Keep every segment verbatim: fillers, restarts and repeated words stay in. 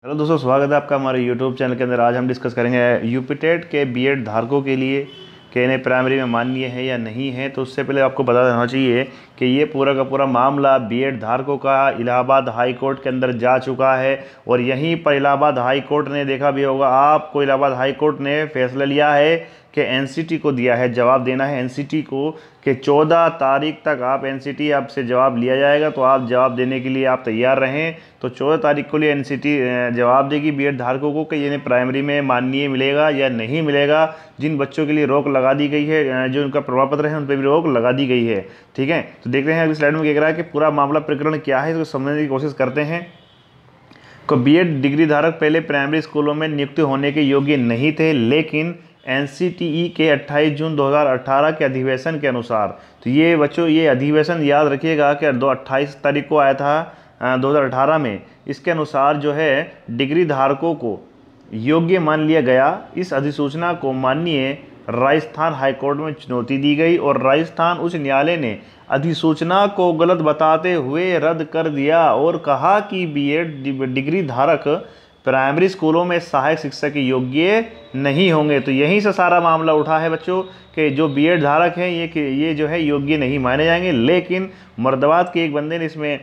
Hello दोस्तों, स्वागत है आपका हमारे यूट्यूब चैनल के अंदर। आज हम डिस्कस करेंगे यूपी टेट के बीएड धारकों के लिए कि इन्हें प्राइमरी में मान्य है या नहीं है। तो उससे पहले आपको बता देना चाहिए कि ये पूरा का पूरा मामला बीएड धारकों का इलाहाबाद हाई कोर्ट के अंदर जा चुका है और यहीं पर इलाहाबाद हाई कोर्ट ने, देखा भी होगा आपको, इलाहाबाद हाई कोर्ट ने फैसला लिया है कि एनसीटी को दिया है, जवाब देना है एनसीटी को कि चौदह तारीख तक आप एनसीटी आपसे जवाब लिया जाएगा, तो आप जवाब देने के लिए आप तैयार रहें। तो चौदह तारीख को लिए एनसीटी जवाब देगी बीएड धारकों को कि इन्हें प्राइमरी में माननीय मिलेगा या नहीं मिलेगा। जिन बच्चों के लिए रोक लगा दी गई है, जो उनका प्रमाण पत्र है, उन पर भी रोक लगा दी गई है। ठीक है, तो देख रहे हैं अगली स्लाइड में क्या कह रहा है कि पूरा मामला प्रकरण क्या है, इसको समझने की कोशिश करते हैं। को बीएड डिग्री धारक पहले प्राइमरी स्कूलों में नियुक्त होने के योग्य नहीं थे, लेकिन एनसीटीई के अट्ठाईस जून दो हज़ार अठारह के अधिवेशन के अनुसार, तो ये बच्चों ये अधिवेशन याद रखिएगा कि दो अट्ठाईस तारीख को आया था दो हज़ार अठारह में। इसके अनुसार जो है डिग्री धारकों को योग्य मान लिया गया। इस अधिसूचना को माननीय राजस्थान हाईकोर्ट में चुनौती दी गई और राजस्थान उच्च न्यायालय ने अधिसूचना को गलत बताते हुए रद्द कर दिया और कहा कि बीएड डिग्री धारक प्राइमरी स्कूलों में सहायक शिक्षक योग्य नहीं होंगे। तो यहीं से सारा मामला उठा है बच्चों कि जो बीएड धारक हैं ये ये जो है योग्य नहीं माने जाएंगे। लेकिन मुरादाबाद के एक बंदे ने इसमें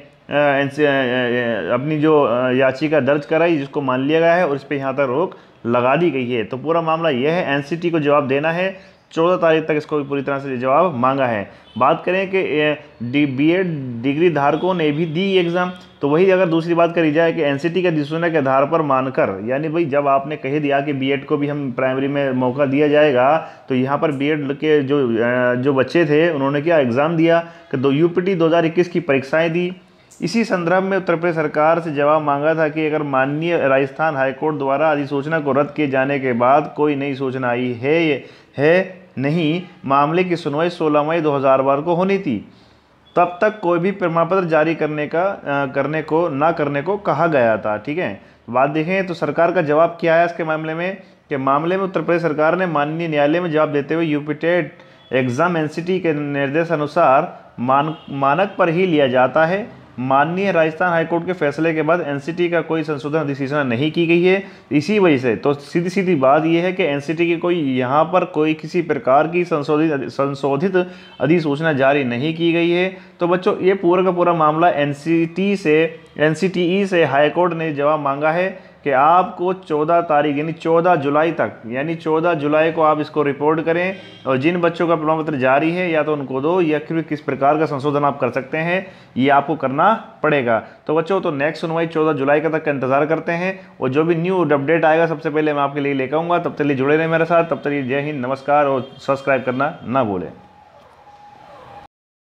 अपनी जो याचिका दर्ज कराई, जिसको मान लिया गया है और इस पर यहाँ तक रोक लगा दी गई है। तो पूरा मामला यह है, एनसीटी को जवाब देना है, चौदह तारीख तक इसको पूरी तरह से जवाब मांगा है। बात करें कि बीएड डिग्री धारकों ने भी दी एग्ज़ाम, तो वही अगर दूसरी बात करी जाए कि एनसीटी के अधिसूचना के आधार पर मानकर, यानी भाई जब आपने कह दिया कि बीएड को भी हम प्राइमरी में मौका दिया जाएगा, तो यहाँ पर बीएड के जो जो बच्चे थे उन्होंने क्या एग्ज़ाम दिया कि दो यूपीटी दो हज़ार इक्कीस की परीक्षाएँ दी। इसी संदर्भ में उत्तर प्रदेश सरकार से जवाब मांगा था कि अगर माननीय राजस्थान हाईकोर्ट द्वारा अधिसूचना को रद्द किए जाने के बाद कोई नई सूचना आई है है नहीं, मामले की सुनवाई सोलह मई दो हज़ार बारह को होनी थी, तब तक कोई भी प्रमाण पत्र जारी करने का आ, करने को ना करने को कहा गया था। ठीक है, बात देखें तो सरकार का जवाब क्या है इसके मामले में कि मामले में उत्तर प्रदेश सरकार ने माननीय न्यायालय में जवाब देते हुए यूपी टेट एग्जाम एनसीटी के निर्देश अनुसार मान मानक पर ही लिया जाता है। माननीय राजस्थान हाईकोर्ट के फैसले के बाद एनसीटी का कोई संशोधन अधिसूचना नहीं की गई है। इसी वजह से तो सीधी सीधी बात यह है कि एनसीटी की कोई यहाँ पर कोई किसी प्रकार की संशोधित संशोधित अधिसूचना जारी नहीं की गई है। तो बच्चों ये पूरा का पूरा मामला एनसीटी से एनसीटीई से हाईकोर्ट ने जवाब मांगा है कि आपको चौदह तारीख यानी चौदह जुलाई तक, यानी चौदह जुलाई को आप इसको रिपोर्ट करें और जिन बच्चों का प्रमाण पत्र जारी है या तो उनको दो, या फिर किस प्रकार का संशोधन आप कर सकते हैं ये आपको करना पड़ेगा। तो बच्चों तो नेक्स्ट सुनवाई चौदह जुलाई का तक का इंतजार करते हैं और जो भी न्यू अपडेट आएगा सबसे पहले मैं आपके लिए लेकर आऊँगा। तब तक लिए जुड़े रहें मेरे साथ। तब तक जय हिंद, नमस्कार और सब्सक्राइब करना ना भूलें।